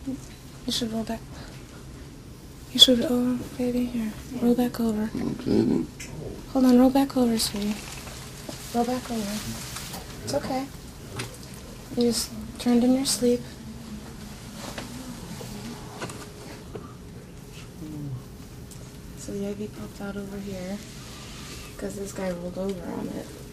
You should roll back. You should, oh, baby, here. Roll back over. Okay. Hold on, roll back over, sweetie. Roll back over. It's okay. You just turned in your sleep. So the IV popped out over here because this guy rolled over on it.